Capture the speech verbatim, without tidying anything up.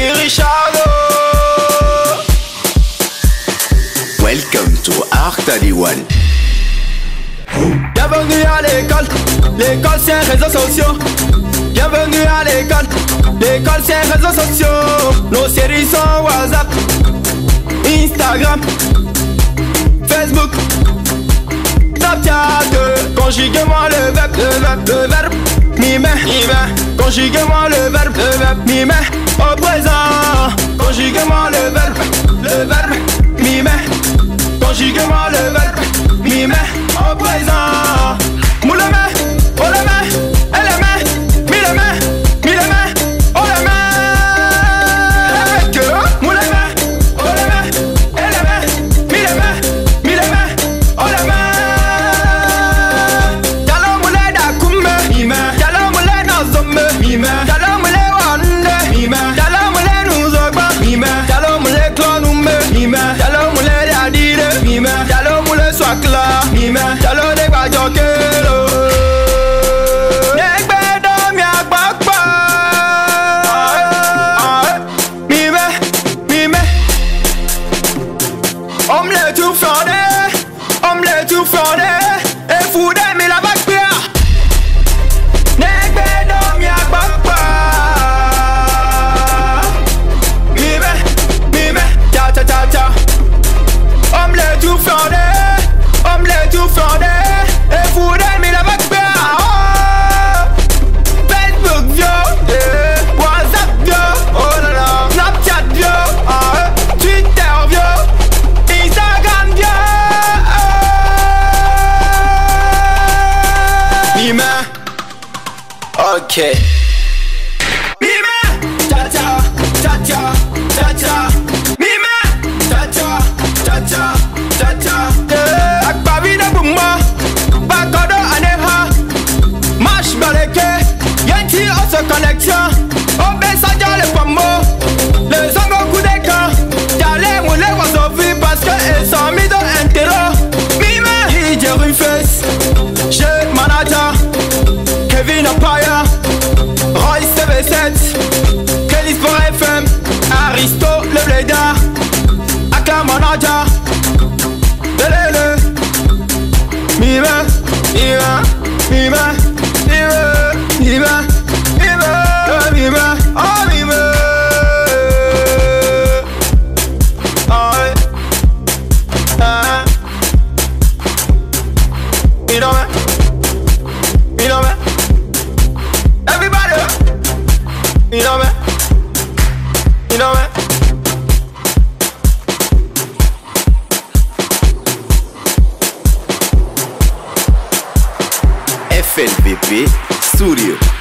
Richardo. Welcome to Artaliwan. Bienvenue à l'école, l'école c'est un réseau social. Bienvenue à l'école, l'école c'est un réseau social. Nos séries sont WhatsApp, Instagram, Facebook, Snapchat. Conjuguez-moi le verbe, le verbe, le verbe mimer, mimer. Conjuguez-moi le verbe, le verbe mimer au présent. Conjuguez-moi le verbe, le verbe mimer. Conjuguez-moi le verbe mimer au présent. Mouleme, oleme, eleme, mileme, mileme, oleme. Mouleme, oleme, eleme, mileme, mileme, oleme. Jalo moule da kumme, mime. Jalo moule na zomme, mime. Jalo moule wande, mime. Jalo moule nuzogba, mime. Jalo moule klonume, mime. Jalo moule dadire, mime. Jalo moule swakla, mime. Jalo de gbajokelo. Omelette tout fondé, omelette tout fondé, et foudé mais la vague pire. Negbe do mi agbapa. Mime, mime, ta ta ta ta. Omelette tout fondé, omelette tout fondé, et foudé mais la vague pire. Oh, Facebook vio, eh, WhatsApp vio, oh là là, Snapchat vio, ah, Twitter vio. Mime, ok. Mime, ta ta, ta ta, ta ta. Mime, ta ta, ta ta, ta ta. Akbabi de bumba, bakodo aneha. Mash baleke, yenti ose connexion. Obe sadia le pomo, les hommes coup de camp. J'allais moule wasovi parce que ils sont mis dans intérêt. Mime, il une face. J'ai manager. Kevin Apaya, Royce T V sept, Kelly Sport F M, Aristo le Blédard, Aka Manager, Lelele, Mime, Mime, Mime, Mime, Mime, Mime, Mime, oh Mime. Oh ouais, ah, you know me, you know me. Everybody, you know me, you know me. F L V P Studio.